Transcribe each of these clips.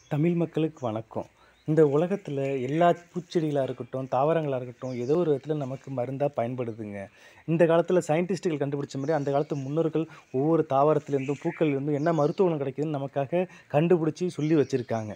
தமிழ் மக்களுக்கு வணக்கம். இந்த உலகத்துல எல்லா பூச்செடிகளா இருக்கட்டும், தாவரங்களா இருக்கட்டும், ஏதோ ஒரு விதத்துல நமக்கு மருந்தா பயன்படுதுங்க. இந்த காலத்துல சயின்டிஸ்ட்டுகள் கண்டுபிடிச்ச மாரி, அந்த காலத்து முன்னோர்கள் ஒவ்வொரு தாவரத்திலிருந்தும், பூக்கள்லேருந்தும் என்ன மருத்துவ குணம் கிடைக்குதுன்னு நமக்காக கண்டுபிடிச்சு சொல்லி வச்சிருக்காங்க.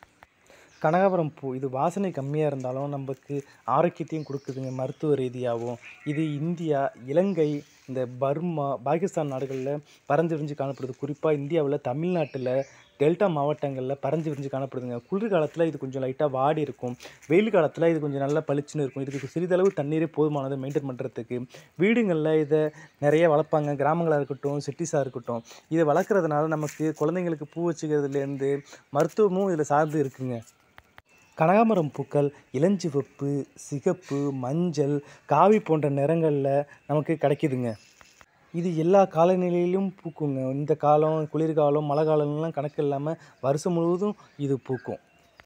கனகாம்பரம் பூ இது வாசனை கம்மியா இருந்தாலும் நமக்கு ஆரோக்கியத்தையும் குடுக்குதுங்க, மருத்துவ ரீதியாவும். இது இந்தியா, இலங்கை, இந்த பர்மா, பாகிஸ்தான் நாடுகள்ல பரந்து விரிஞ்சு காணப்படுது. குறிப்பா இந்தியாவுல தமிழ்நாட்டுல டெல்டா மாவட்டங்கள்ல பரந்து விரிஞ்சு காணப்படுதுங்க. குளிர் காலத்துல இது கொஞ்சம் லைட்டா வாடி இருக்கும். வெயில் காலத்துல இது கொஞ்சம் நல்லா பளிச்சுன்னு இருக்கும். இதுக்கு சிறிதளவு தண்ணீரே போதுமானது மெயின்டெயின் பண்றதுக்கு. வீடுங்கள்ல இத நெறைய வளர்ப்பாங்க. கிராமங்களா இருக்கட்டும், சிட்டீஸா இருக்கட்டும். இத வளர்க்கறதுனால நமக்கு குழந்தைங்களுக்கு பூ வச்சுக்கிறதுலேருந்து மருத்துவமும் இதில சார்ந்து இருக்குங்க. கனகாம்பரம் பூக்கள் இளஞ்சிவப்பு, சிகப்பு, மஞ்சள், காவி போன்ற நிறங்கள்ல நமக்கு கிடைக்குதுங்க. இது எல்லா காலநிலையிலும் பூக்குங்க. இந்த காலம், குளிர்காலம், மழை காலம்லாம் கணக்கு இல்லாம வருஷம் முழுவதும் இது பூக்கும்.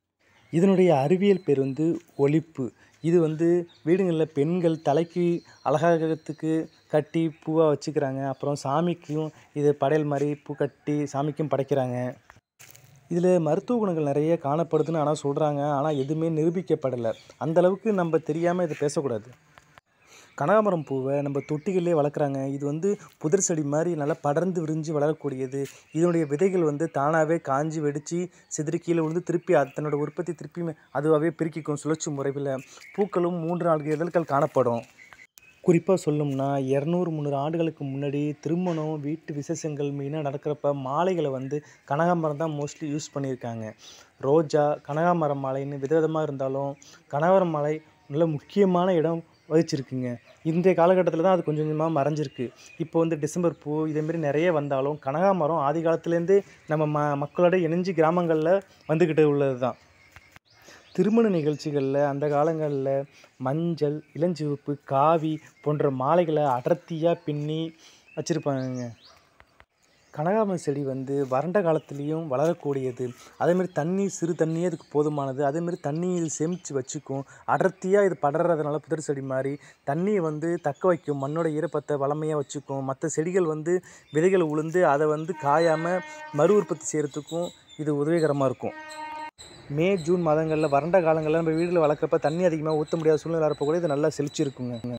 இதனுடைய அறிவியல் பேர் வந்து ஒலிப்பு. இது வந்து வீடுங்கள்ல பெண்கள் தலைக்கு அலங்காரத்துக்கு கட்டி பூவா வச்சுக்கிறாங்க. அப்புறம் சாமிக்கும் இது படையல் மாரி பூ கட்டி சாமிக்கும் படைக்கிறாங்க. இதில மருத்துவ குணங்கள் நெறைய காணப்படுதுன்னு ஆனா சொல்றாங்க. ஆனா எதுவுமே நிரூபிக்கப்படல. அந்த அளவுக்கு நம்ப தெரியாம இத பேசக்கூடாது. கனகாம்பரம் பூவ நம்ம தொட்டிகள்லயே வளர்க்குறாங்க. இது வந்து புதர் செடி மாரி நல்லா படர்ந்து விரிஞ்சு வளரக்கூடியது. இதனுடைய விதைகள் வந்து தானாவே காஞ்சு வெடிச்சு சிதறி கீழ விழுந்து திருப்பி தன்னோட உற்பத்தி திருப்பி அதுவாவே பெருக்கிக்கும் சுழற்சி முறையில. பூக்களும் 3, 4 இதழ்கள் காணப்படும். குறிப்பா சொல்லணும்னா 200, 300 ஆண்டுகளுக்கு முன்னாடி திருமணம், வீட்டு விசேஷங்கள் மெயினா நடக்கிறப்ப மாலைகள வந்து கனகாம்பரம் தான் மோஸ்ட்லி யூஸ் பண்ணியிருக்காங்க. ரோஜா, கனகாம்பரம் மாலைன்னு விதவிதமா இருந்தாலும், கனகாம்பரம் மாலை நல்ல முக்கியமான இடம் வகிச்சிருக்குங்க. இன்றைய காலகட்டத்தில தான் அது கொஞ்சம் கொஞ்சமா மறைஞ்சிருக்கு. இப்போ வந்து டிசம்பர் பூ இதேமாரி நெறைய வந்தாலும், கனகாம்பரம் ஆதி காலத்துலேருந்தே நம்ம மக்களோட இணைஞ்சு கிராமங்கள்ல வந்துக்கிட்டு உள்ளது தான். திருமண நிகழ்ச்சிகள்ல அந்த காலங்கள்ல மஞ்சள், இளஞ்சிவப்பு, காவி போன்ற மாலைகள அடர்த்தியா பின்னி வச்சிருப்பாங்கங்க. கனகாம்பரம் செடி வந்து வறண்ட காலத்திலயும் வளரக்கூடியது. அதேமாரி சிறு தண்ணியே அதுக்கு போதுமானது. அதேமாரி தண்ணி இது சேமிச்சு வச்சுக்கும். அடர்த்தியா இது படர்றதுனால புதர் செடி மாரி தண்ணிய வந்து தக்க வைக்கும். மண்ணோட ஈரப்பதத்த வளமையா வச்சுக்கும். மத்த செடிகள் வந்து விதைகள் உளுந்து அத வந்து காயாம மறு உற்பத்தி செய்றதுக்கும் இது உதவிகரமா இருக்கும். மே, ஜூன் மாதங்கள்ல வறண்ட காலங்கள்ல நம்ம வீடுல வளர்க்குறப்ப தண்ணி அதிகமா ஊத்த முடியாத சூழ்நிலை வரப்ப கூட இது நல்லா செழிச்சு இருக்குங்க.